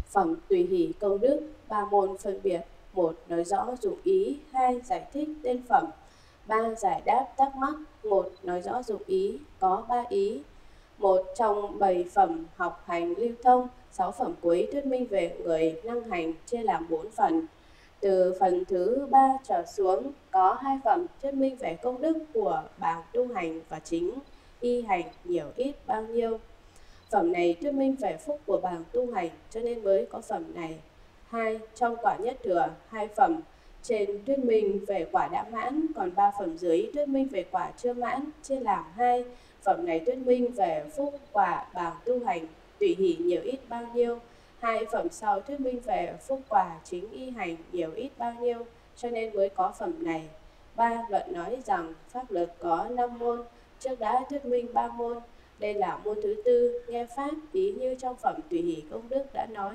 Phẩm tùy hỷ công đức, ba môn phân biệt: một, nói rõ dụng ý; hai, giải thích tên phẩm; ba, giải đáp thắc mắc. Một, nói rõ dụng ý có ba ý. Một, trong 7 phẩm học hành lưu thông, 6 phẩm cuối thuyết minh về người năng hành, chia làm 4 phần. Từ phần thứ 3 trở xuống có 2 phẩm thuyết minh về công đức của bảng tu hành và chính y hành nhiều ít bao nhiêu. Phẩm này thuyết minh về phúc của bảng tu hành, cho nên mới có phẩm này. 2. Trong quả nhất thừa, 2 phẩm trên thuyết minh về quả đã mãn, còn 3 phẩm dưới thuyết minh về quả chưa mãn, chia làm 2. Phẩm này thuyết minh về phúc quả bảng tu hành tùy hỷ nhiều ít bao nhiêu. 2 phẩm sau thuyết minh về phúc quả chính y hành nhiều ít bao nhiêu, cho nên mới có phẩm này. 3. Luận nói rằng pháp lực có 5 môn, trước đã thuyết minh 3 môn. Đây là môn thứ tư, nghe pháp, ý như trong phẩm tùy hỷ công đức đã nói.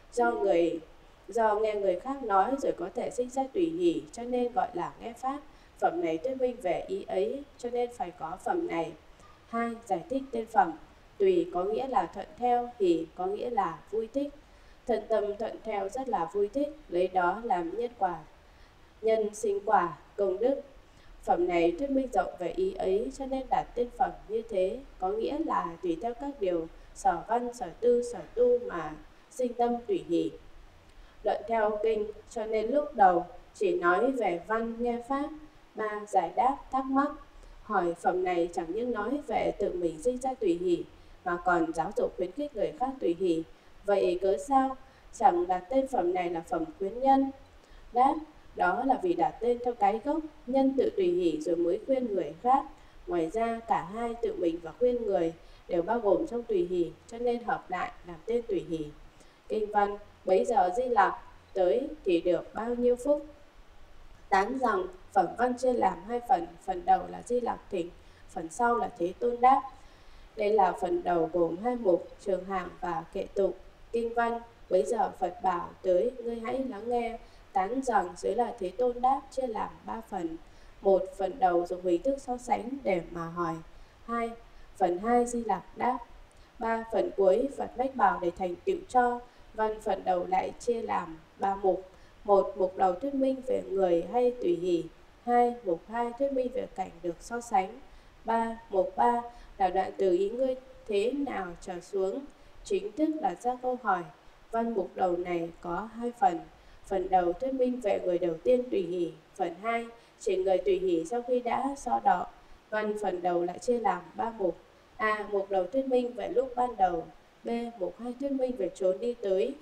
Do nghe người khác nói rồi có thể sinh ra tùy hỷ, cho nên gọi là nghe pháp. Phẩm này thuyết minh về ý ấy, cho nên phải có phẩm này. 2. Giải thích tên phẩm. Tùy có nghĩa là thuận theo, hỷ có nghĩa là vui thích. Thân tâm thuận theo rất là vui thích, lấy đó làm nhân quả, nhân sinh quả, công đức. Phẩm này thuyết minh rộng về ý ấy, cho nên đặt tên phẩm như thế, có nghĩa là tùy theo các điều sở văn, sở tư, sở tu mà sinh tâm tùy hỷ. Luận theo kinh, cho nên lúc đầu chỉ nói về văn nghe pháp. 3. Giải đáp thắc mắc. Hỏi phẩm này chẳng những nói về tự mình sinh ra tùy hỷ, mà còn giáo dục khuyến khích người khác tùy hỷ. Vậy cớ sao chẳng đặt tên phẩm này là phẩm khuyến nhân? Đáp: đó là vì đặt tên theo cái gốc, nhân tự tùy hỷ rồi mới khuyên người khác. Ngoài ra cả hai, tự mình và khuyên người, đều bao gồm trong tùy hỷ, cho nên hợp lại làm tên tùy hỷ. Kinh văn: bấy giờ Di Lặc tới thì được bao nhiêu phúc. Tán rằng phẩm văn chia làm 2 phần, phần đầu là Di Lặc thỉnh, phần sau là Thế Tôn đáp. Đây là phần đầu gồm 2 mục, trường hạng và kệ tụng. Kinh văn: bấy giờ Phật bảo tới, ngươi hãy lắng nghe. Tán rằng dưới là Thế Tôn đáp chia làm 3 phần. Một, phần đầu dùng hình thức so sánh để mà hỏi. 2. Phần 2 Di Lặc đáp. 3. Phần cuối Phật mách bảo để thành tựu cho. Văn phần đầu lại chia làm 3 mục. Một, mục đầu thuyết minh về người hay tùy hỷ. 2. Mục 2 thuyết minh về cảnh được so sánh. 3. Mục 3 là đoạn từ ý ngươi thế nào trở xuống, chính thức đặt ra câu hỏi. Văn mục đầu này có 2 phần. Phần đầu thuyết minh về người đầu tiên tùy hỷ. Phần 2 chỉ người tùy hỷ sau khi đã so đọ. Văn phần đầu lại chia làm 3 mục. A. Mục đầu thuyết minh về lúc ban đầu. B. Mục 2 thuyết minh về chốn đi tới,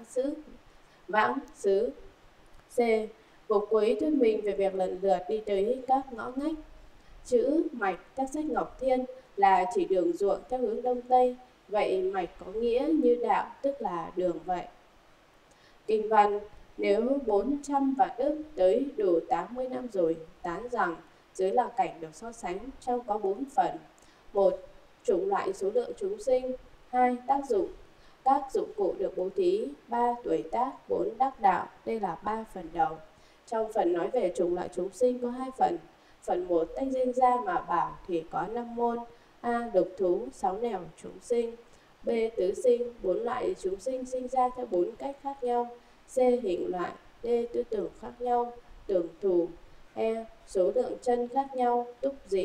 vãng xứ. C. Mục cuối thuyết minh về việc lần lượt đi tới các ngõ ngách. Chữ mạch các sách Ngọc Thiên là chỉ đường ruộng theo hướng đông tây. Vậy mạch có nghĩa như đạo, tức là đường vậy. Kinh văn: nếu 400 vạn ức tới đủ 80 năm rồi, tán rằng dưới là cảnh được so sánh, trong có 4 phần. 1. Chủng loại số lượng chúng sinh. 2. Tác dụng, các dụng cụ được bố thí. 3. Tuổi tác. 4. Đắc đạo. Đây là 3 phần đầu. Trong phần nói về chủng loại chúng sinh có 2 phần. Phần 1 tách riêng ra mà bảo thì có 5 môn. A. Độc thú, 6 nẻo chúng sinh. B. Tứ sinh, 4 loại chúng sinh sinh ra theo 4 cách khác nhau. C. Hình loại. D. Tư tưởng khác nhau, tưởng thù. E. Số lượng chân khác nhau, túc dị.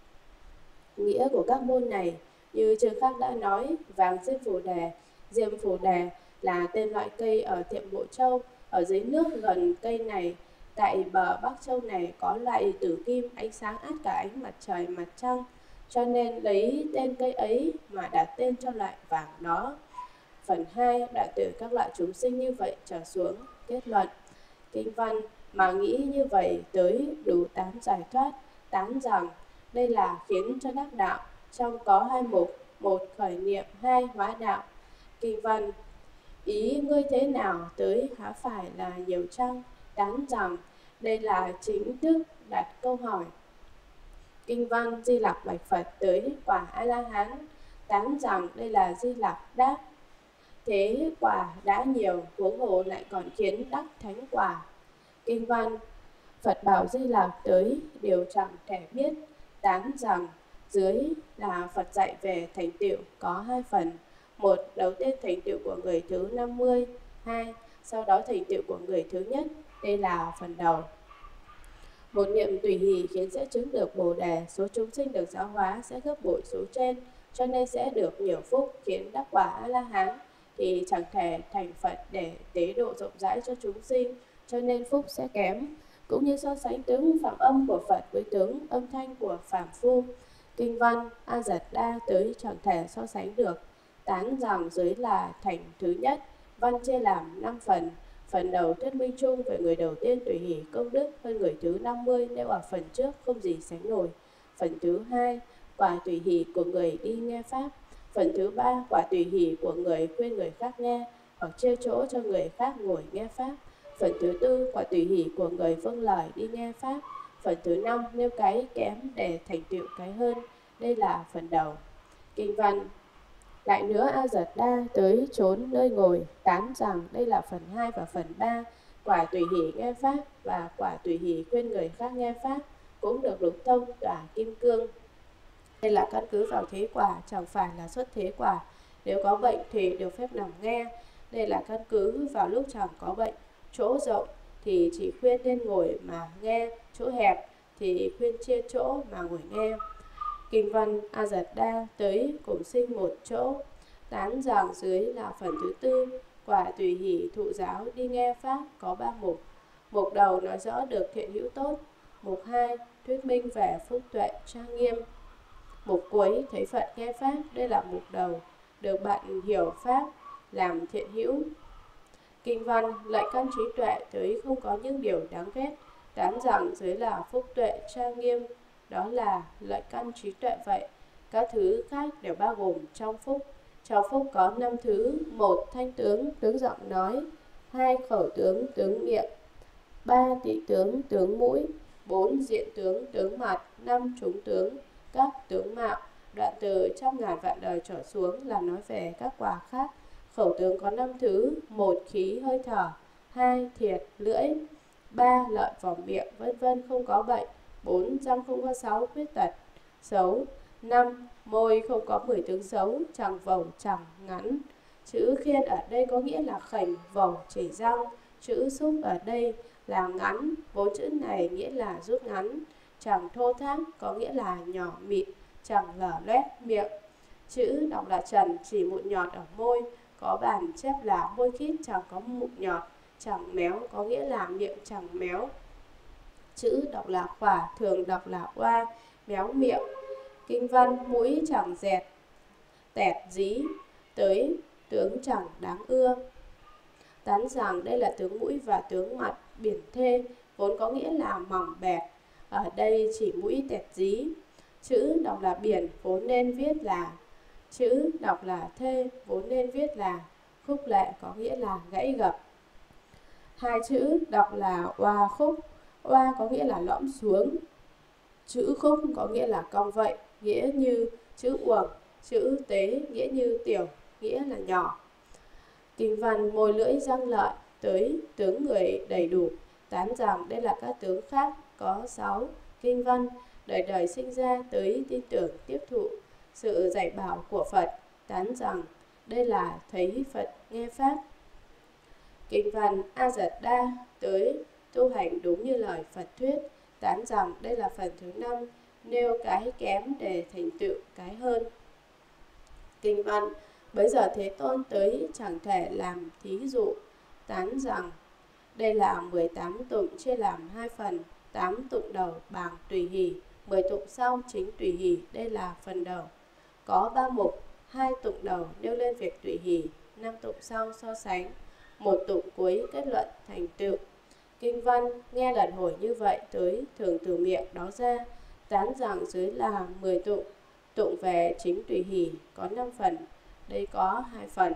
Nghĩa của các môn này như chương khác đã nói, vàng diêm phù đề là tên loại cây ở Tiệm Bộ Châu. Ở dưới nước gần cây này, tại bờ Bắc Châu này có loại tử kim ánh sáng át cả ánh mặt trời mặt trăng, cho nên lấy tên cây ấy mà đặt tên cho loại vàng đó. Phần 2 đoạn từ các loại chúng sinh như vậy trở xuống. Kết luận. Kinh văn: mà nghĩ như vậy tới đủ 8 giải thoát. Tán rằng đây là khiến cho đắc đạo. Trong có 2 mục: 1. Khởi niệm, 2. Hóa đạo. Kinh văn: ý ngươi thế nào tới há phải là nhiều chăng? Tán rằng đây là chính thức đặt câu hỏi. Kinh văn: Di Lặc bạch Phật tới quả A-la-hán. Tán rằng đây là Di Lặc đáp. Thế quả đã nhiều, huống hồ lại còn khiến đắc thánh quả. Kinh văn: Phật bảo Di Lặc tới điều chẳng thể biết. Tán rằng dưới là Phật dạy về thành tựu có 2 phần. một, đầu tiên thành tựu của người thứ 50. 2, sau đó thành tựu của người thứ nhất. Đây là phần đầu. Một niệm tùy hỷ khiến sẽ chứng được Bồ Đề, số chúng sinh được giáo hóa sẽ gấp bội số trên, cho nên sẽ được nhiều phúc, khiến đắc quả A-la-hán thì chẳng thể thành Phật để tế độ rộng rãi cho chúng sinh, cho nên phúc sẽ kém. Cũng như so sánh tướng phạm âm của Phật với tướng âm thanh của phàm phu, kinh văn A Dật Đa tới chẳng thể so sánh được. Tán rằng dưới là thành thứ nhất, văn chia làm 5 phần. Phần đầu thuyết minh chung về người đầu tiên tùy hỷ công đức hơn người thứ 50 nêu ở phần trước không gì sánh nổi. Phần thứ hai, quả tùy hỷ của người đi nghe pháp. Phần thứ ba, quả tùy hỷ của người khuyên người khác nghe hoặc chia chỗ cho người khác ngồi nghe pháp. Phần thứ tư, quả tùy hỷ của người vâng lời đi nghe pháp. Phần thứ năm, nêu cái kém để thành tựu cái hơn. Đây là phần đầu. Kinh văn. Lại nữa A Dật Đa tới chốn nơi ngồi tán rằng đây là phần 2 và phần 3, quả tùy hỷ nghe pháp và quả tùy hỷ khuyên người khác nghe pháp cũng được lục thông tỏa kim cương. Đây là căn cứ vào thế quả, chẳng phải là xuất thế quả. Nếu có bệnh thì được phép nằm nghe. Đây là căn cứ vào lúc chẳng có bệnh. Chỗ rộng thì chỉ khuyên nên ngồi mà nghe, chỗ hẹp thì khuyên chia chỗ mà ngồi nghe. Kinh văn A Dật Đa tới cùng sinh một chỗ, tán rằng dưới là phần thứ tư, quả tùy hỷ thụ giáo đi nghe pháp có 3 mục. Mục đầu nói rõ được thiện hữu tốt. Mục 2 thuyết minh về phúc tuệ trang nghiêm. Mục cuối thấy Phật nghe pháp, đây là mục đầu, được bạn hiểu pháp làm thiện hữu. Kinh văn lợi căn trí tuệ tới không có những điều đáng ghét, tán rằng dưới là phúc tuệ trang nghiêm, đó là lợi căn trí tuệ vậy. Các thứ khác đều bao gồm trong phúc. Trong phúc có 5 thứ: 1. Thanh tướng, tướng giọng nói. 2. Khẩu tướng, tướng miệng. 3. Tị tướng, tướng mũi. 4. Diện tướng, tướng mặt. 5. Chúng tướng, các tướng mạo. Đoạn từ 100.000 vạn đời trở xuống là nói về các quả khác. Khẩu tướng có 5 thứ: 1. Khí hơi thở. 2. Thiệt lưỡi. 3. Lợi vòng miệng, vân vân không có bệnh. 4. Răng không có 6 khuyết tật xấu. 5. Môi không có 10 tướng xấu, chẳng vầu chẳng ngắn. Chữ khiên ở đây có nghĩa là khểnh, vầu chỉ răng. Chữ xúc ở đây là ngắn, 4 chữ này nghĩa là rút ngắn. Chẳng thô thác có nghĩa là nhỏ mịn, chẳng lở loét miệng. Chữ đọc là trần, chỉ mụn nhọt ở môi. Có bản chép là môi khít chẳng có mụn nhọt, chẳng méo có nghĩa là miệng chẳng méo. Chữ đọc là khỏa, thường đọc là oa, méo miệng. Kinh văn mũi chẳng dẹt, tẹt dí, tới tướng chẳng đáng ưa. Tán rằng đây là tướng mũi và tướng mặt biển thê, vốn có nghĩa là mỏng bẹt. Ở đây chỉ mũi tẹt dí. Chữ đọc là biển, vốn nên viết là. Chữ đọc là thê, vốn nên viết là. Khúc lệ có nghĩa là gãy gập. Hai chữ đọc là oa khúc. Oa có nghĩa là lõm xuống. Chữ khúc có nghĩa là cong vậy, nghĩa như chữ uổng. Chữ tế nghĩa như tiểu, nghĩa là nhỏ. Kinh văn môi lưỡi răng lợi tới tướng người đầy đủ, tán rằng đây là các tướng khác có 6. Kinh văn đời đời sinh ra tới tin tưởng tiếp thụ sự dạy bảo của Phật, tán rằng đây là thấy Phật nghe pháp. Kinh văn A Dật Đa tới tu hành đúng như lời Phật thuyết, tán rằng đây là phần thứ 5, nêu cái kém để thành tựu cái hơn. Kinh văn bấy giờ Thế Tôn tới chẳng thể làm thí dụ, tán rằng đây là 18 tụng chia làm 2 phần, 8 tụng đầu bảng tùy hỷ, 10 tụng sau chính tùy hỷ, đây là phần đầu. Có 3 mục, 2 tụng đầu nêu lên việc tùy hỷ, 5 tụng sau so sánh, 1 tụng cuối kết luận thành tựu. Kinh văn nghe lần hồi như vậy tới thường từ miệng đó ra, tán rằng dưới là 10 tụng. Tụng về chính tùy hỷ có 5 phần, đây có 2 phần.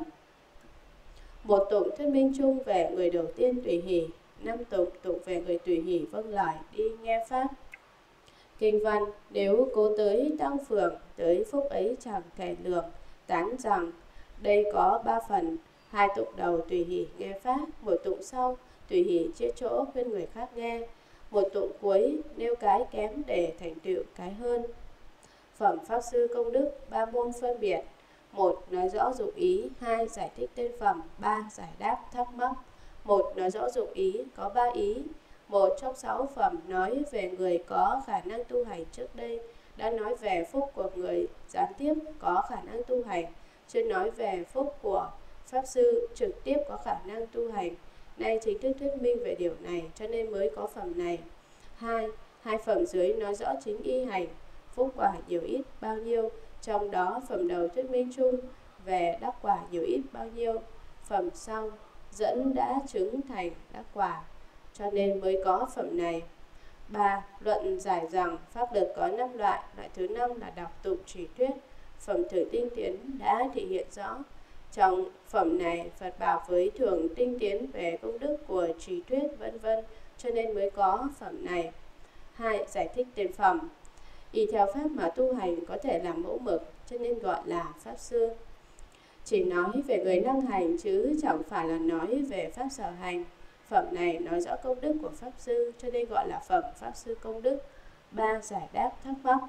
1 tụng thuyết minh chung về người đầu tiên tùy hỷ, 5 tụng tụng về người tùy hỷ vâng lời đi nghe pháp. Kinh văn nếu cố tới tăng phường, tới phúc ấy chẳng thể lường, tán rằng đây có 3 phần, 2 tụng đầu tùy hỷ nghe pháp, 1 tụng sau tùy hỷ chia chỗ khuyên người khác nghe, 1 tụng cuối nêu cái kém để thành tựu cái hơn. Phẩm Pháp Sư Công Đức 3 môn phân biệt. 1. Nói rõ dụng ý. 2. Giải thích tên phẩm. 3. Giải đáp thắc mắc. 1. Nói rõ dụng ý có 3 ý. Một trong 6 phẩm nói về người có khả năng tu hành trước đây đã nói về phúc của người gián tiếp có khả năng tu hành, chưa nói về phúc của Pháp Sư trực tiếp có khả năng tu hành. Nay chính thức thuyết minh về điều này, cho nên mới có phẩm này. 2. Hai phẩm dưới nói rõ chính y hành, phúc quả nhiều ít bao nhiêu, trong đó phẩm đầu thuyết minh chung về đắc quả nhiều ít bao nhiêu, phẩm sau dẫn đã chứng thành đắc quả, cho nên mới có phẩm này. 3. Luận giải rằng pháp lực có 5 loại, loại thứ 5 là đọc tụng chỉ thuyết. Phẩm thử tinh tiến đã thể hiện rõ. Trong phẩm này, Phật bảo với thường tinh tiến về công đức của trì thuyết vân vân, cho nên mới có phẩm này. 2. Giải thích tiền phẩm. Y theo pháp mà tu hành có thể làm mẫu mực, cho nên gọi là Pháp Sư. Chỉ nói về người năng hành chứ chẳng phải là nói về pháp sở hành. Phẩm này nói rõ công đức của Pháp Sư, cho nên gọi là phẩm Pháp Sư công đức. 3. Giải đáp thắc mắc.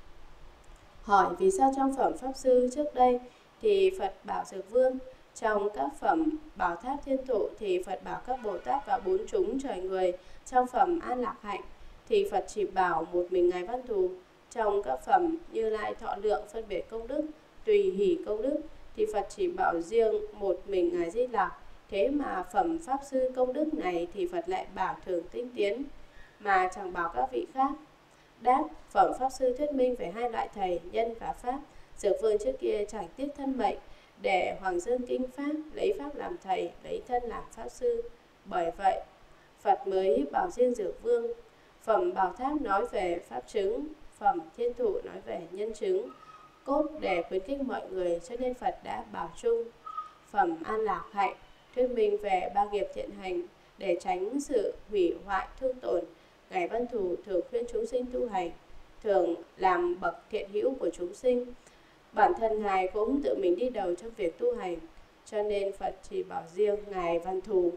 Hỏi vì sao trong phẩm Pháp Sư trước đây thì Phật bảo Dược Vương, trong các phẩm Bảo Tháp Thiên Thụ thì Phật bảo các Bồ Tát và 4 chúng trời người, trong phẩm An Lạc Hạnh thì Phật chỉ bảo một mình Ngài Văn Thù, trong các phẩm Như Lai Thọ Lượng phân biệt công đức, Tùy Hỷ công đức thì Phật chỉ bảo riêng một mình Ngài Di Lặc. Thế mà phẩm Pháp Sư công đức này thì Phật lại bảo thường tinh tiến, mà chẳng bảo các vị khác. Đáp, phẩm Pháp Sư thuyết minh về 2 loại thầy, nhân và pháp. Dược Vương trước kia chẳng tiếc thân mệnh để hoàng dương kinh pháp, lấy pháp làm thầy, lấy thân làm Pháp Sư. Bởi vậy, Phật mới bảo riêng Dược Vương. Phẩm Bảo Tháp nói về pháp chứng, phẩm Thiên Thụ nói về nhân chứng, cốt để khuyến khích mọi người, cho nên Phật đã bảo chung. Phẩm An Lạc Hạnh thuyết minh về 3 nghiệp thiện hành để tránh sự hủy hoại thương tổn. Ngài Văn Thù thường khuyên chúng sinh tu hành, thường làm bậc thiện hữu của chúng sinh. Bản thân Ngài cũng tự mình đi đầu trong việc tu hành, cho nên Phật chỉ bảo riêng Ngài Văn Thù.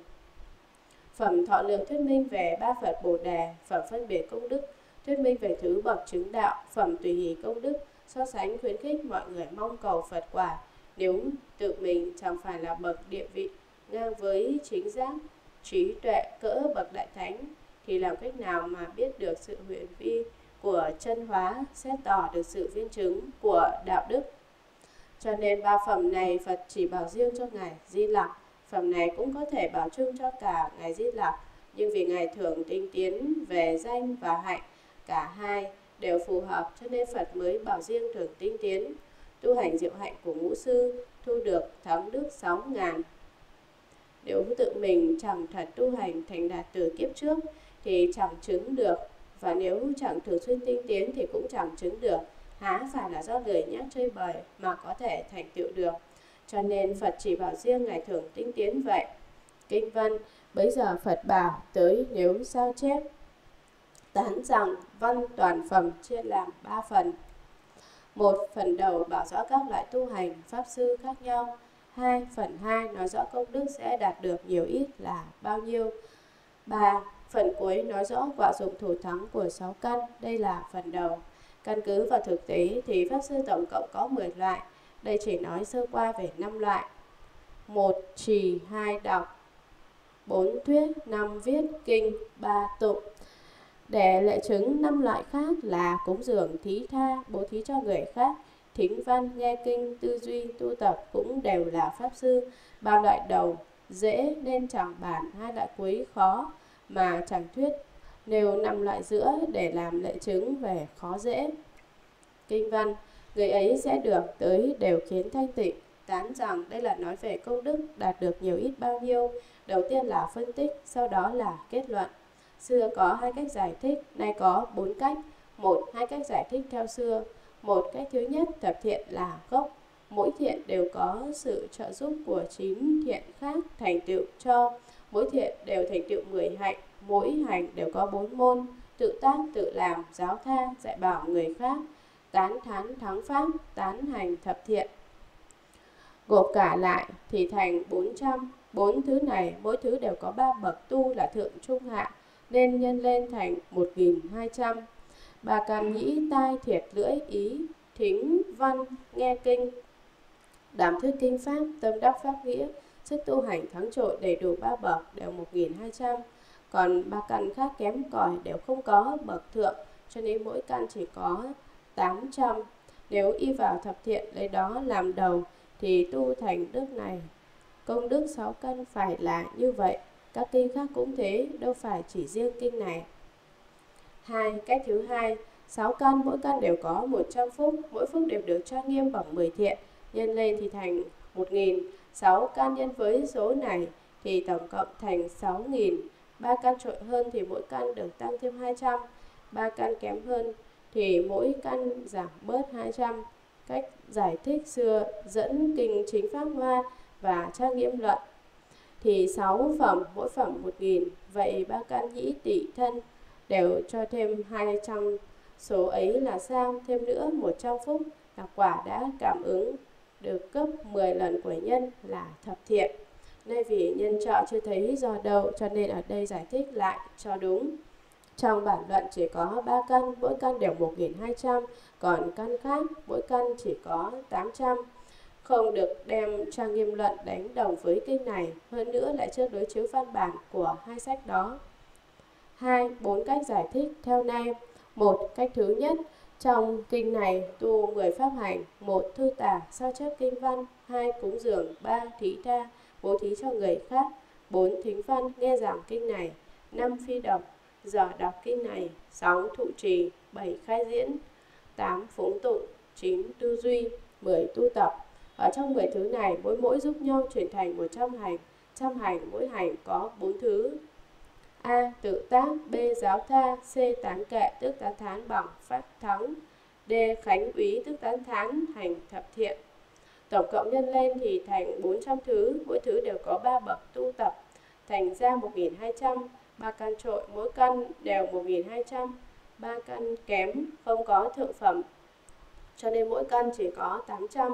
Phẩm Thọ Lượng thuyết minh về 3 Phật Bồ Đề. Phẩm Phân biệt công đức thuyết minh về thứ bậc chứng đạo. Phẩm Tùy Hỷ công đức so sánh khuyến khích mọi người mong cầu Phật quả. Nếu tự mình chẳng phải là bậc địa vị ngang với chính giác, trí tuệ cỡ bậc đại thánh, thì làm cách nào mà biết được sự huyền vi của chân hóa, xét tỏ được sự viên chứng của đạo đức. Cho nên 3 phẩm này Phật chỉ bảo riêng cho Ngài Di Lặc. Phẩm này cũng có thể bảo chung cho cả Ngài Di Lặc, nhưng vì Ngài thường tinh tiến về danh và hạnh, cả hai đều phù hợp, cho nên Phật mới bảo riêng thường tinh tiến. Tu hành diệu hạnh của Ngũ Sư thu được thắng đức 6.000. Nếu tự mình chẳng thật tu hành thành đạt từ kiếp trước thì chẳng chứng được, và nếu chẳng thường xuyên tinh tiến thì cũng chẳng chứng được. Há phải là do lười nhác chơi bời mà có thể thành tựu được. Cho nên Phật chỉ bảo riêng Ngài thường tinh tiến vậy. Kinh văn bấy giờ Phật bảo tới nếu sao chép, tán rằng văn toàn phẩm chia làm 3 phần. 1. Phần đầu bảo rõ các loại tu hành Pháp Sư khác nhau. 2. Phần 2 nói rõ công đức sẽ đạt được nhiều ít là bao nhiêu. 3. Phần cuối nói rõ quả dụng thủ thắng của 6 căn. Đây là phần đầu. Căn cứ vào thực tế thì Pháp Sư tổng cộng có 10 loại. Đây chỉ nói sơ qua về 5 loại. 1. Trì, 2. Đọc, 4. Thuyết, 5. Viết kinh, 3. Tụng. Để lệ chứng 5 loại khác là cúng dường, thí tha, bố thí cho người khác, thính văn, nghe kinh, tư duy, tu tập cũng đều là Pháp Sư. 3 loại đầu dễ nên chẳng bàn, 2 loại cuối khó mà chẳng thuyết. Nêu 5 loại giữa để làm lệ chứng về khó dễ. Kinh văn, người ấy sẽ được tới đều khiến thanh tịnh. Tán rằng đây là nói về công đức đạt được nhiều ít bao nhiêu. Đầu tiên là phân tích, sau đó là kết luận. Xưa có 2 cách giải thích, nay có 4 cách. 1. 2 cách giải thích theo xưa. 1. Cách thứ nhất, thập thiện là gốc. Mỗi thiện đều có sự trợ giúp của 9 thiện khác thành tựu cho. Mỗi thiện đều thành tựu 10 hạnh. Mỗi hành đều có 4 môn: tự tác, tự làm, giáo tha, dạy bảo người khác, tán thán thắng pháp, tán hành thập thiện. Gộp cả lại thì thành 400. 4 thứ này mỗi thứ đều có 3 bậc tu là thượng trung hạ, nên nhân lên thành 1200. 3 căn nhĩ, tai, thiệt, lưỡi, ý, thính, văn, nghe kinh Làm thuyết kinh pháp, tâm đắc pháp nghĩa, sức tu hành thắng trội đầy đủ 3 bậc đều 1200. Còn 3 căn khác kém cỏi đều không có bậc thượng, cho nên mỗi căn chỉ có 800. Nếu y vào thập thiện lấy đó làm đầu thì tu thành đức này. Công đức 6 căn phải là như vậy. Các kinh khác cũng thế, đâu phải chỉ riêng kinh này. Cách thứ hai, 6 căn mỗi căn đều có 100 phúc, mỗi phúc đều được trang nghiêm bằng 10 thiện, nhân lên thì thành 1000. 6 căn nhân với số này thì tổng cộng thành 6000. 3 căn trội hơn thì mỗi căn được tăng thêm 200. 3 căn kém hơn thì mỗi căn giảm bớt 200. Cách giải thích xưa dẫn kinh chính pháp hoa và trang nghiêm luận thì 6 phẩm mỗi phẩm 1000, vậy 3 căn nhĩ tỵ thân đều cho thêm 200. Số ấy là sao? Thêm nữa 100 phút là quả đã cảm ứng được cấp 10 lần của nhân là thập thiện. Nay vì nhân trọ chưa thấy do đâu, cho nên ở đây giải thích lại cho đúng. Trong bản luận chỉ có 3 căn, mỗi căn đều 1200, còn căn khác mỗi căn chỉ có 800. Không được đem trang nghiêm luận đánh đồng với kinh này, hơn nữa lại chưa đối chiếu văn bản của hai sách đó. 4 cách giải thích theo nay. 1. Cách thứ nhất, trong kinh này tu 10 pháp hành: 1. Thư tả sao chép kinh văn, 2. Cúng dường, 3. Thí tha bố thí cho người khác, 4. Thính văn nghe giảng kinh này, 5. Phi đọc giờ đọc kinh này, 6. Thụ trì, 7. Khai diễn, 8. Phúng tụng, 9. Tư duy, 10. Tu tập. Ở trong 10 thứ này, mỗi giúp nhau chuyển thành 100 hành. Trăm hành, mỗi hành có 4 thứ: A. Tự tác, B. Giáo tha, C. Tán kệ tức tán thán bằng pháp thắng, D. Khánh úy tức tán thán hành thập thiện. Tổng cộng nhân lên thì thành 400 thứ, mỗi thứ đều có 3 bậc tu tập, thành ra 1200. 3 căn trội mỗi căn đều 1200, 3 căn kém không có thượng phẩm, cho nên mỗi căn chỉ có 800.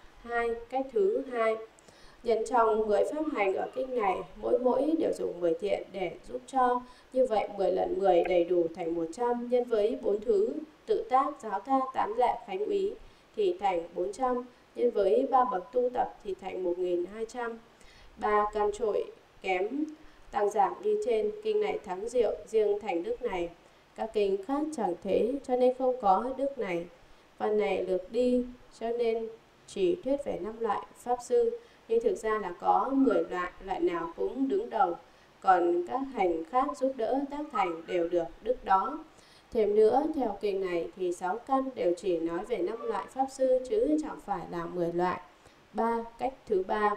Cách thứ hai, nhân trong 10 pháp hành ở kinh này, mỗi đều dùng 10 thiện để giúp cho. Như vậy 10 lần 10 đầy đủ thành 100, nhân với 4 thứ tự tác, giáo tha, tán lệ, khánh úy thì thành 400, nhân với 3 bậc tu tập thì thành 1200. 3 căn trội kém tăng giảm như trên, kinh này thắng diệu, riêng thành đức này. Các kinh khác chẳng thế, cho nên không có đức này. Phần này lược đi, cho nên chỉ thuyết về 5 loại pháp sư, nhưng thực ra là có 10 loại, loại nào cũng đứng đầu, còn các hành khác giúp đỡ tác thành đều được đức đó. Thêm nữa, theo kinh này thì 6 căn đều chỉ nói về 5 loại pháp sư chứ chẳng phải là 10 loại. Cách thứ ba,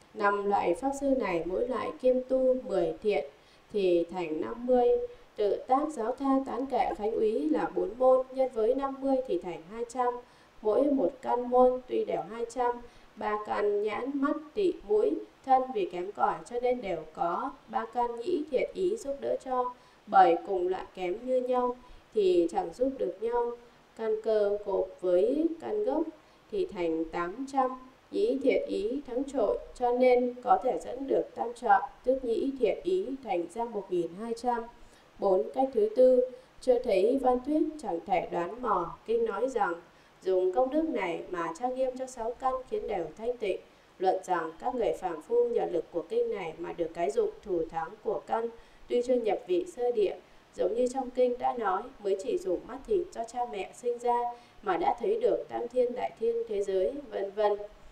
5 loại pháp sư này mỗi loại kiêm tu 10 thiện thì thành 50. Tự tác, giáo tha, tán kệ, khánh úy là 4 môn, nhân với 50 thì thành 200. Mỗi một căn môn tuy đều 200, 3 căn nhãn, mắt, tỵ, mũi, thân vì kém cỏi cho nên đều có 3 căn nhĩ thiện ý giúp đỡ cho, bởi cùng loại kém như nhau thì chẳng giúp được nhau. Căn cơ gộp với căn gốc thì thành 800. Nhĩ thiện ý thắng trội cho nên có thể dẫn được tam trợ, tức nhĩ thiện ý thành ra 1200. 4. Cách thứ tư, chưa thấy văn thuyết chẳng thể đoán mò. Kinh nói rằng dùng công đức này mà trang nghiêm cho 6 căn khiến đều thanh tịnh. Luận rằng các người phàm phu nhờ lực của kinh này mà được cái dụng thủ thắng của căn, tuy chưa nhập vị sơ địa, giống như trong kinh đã nói, mới chỉ dùng mắt thịt do cha mẹ sinh ra mà đã thấy được tam thiên đại thiên thế giới, vân vân.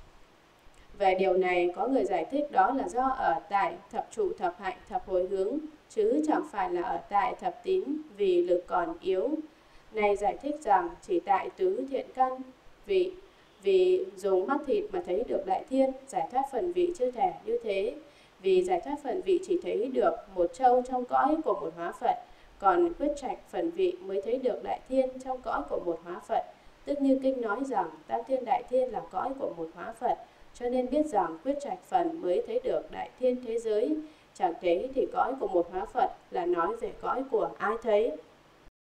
Về điều này có người giải thích đó là do ở tại thập trụ, thập hạnh, thập hồi hướng, chứ chẳng phải là ở tại thập tín vì lực còn yếu. Này giải thích rằng chỉ tại tứ thiện căn vì dùng mắt thịt mà thấy được đại thiên, giải thoát phần vị chưa thể như thế. Vì giải thoát phần vị chỉ thấy được một châu trong cõi của một hóa Phật, còn quyết trạch phần vị mới thấy được đại thiên trong cõi của một hóa Phật. Tức như kinh nói rằng tam thiên đại thiên là cõi của một hóa Phật, cho nên biết rằng quyết trạch phần mới thấy được đại thiên thế giới. Chẳng thế thì cõi của một hóa Phật là nói về cõi của ai thấy.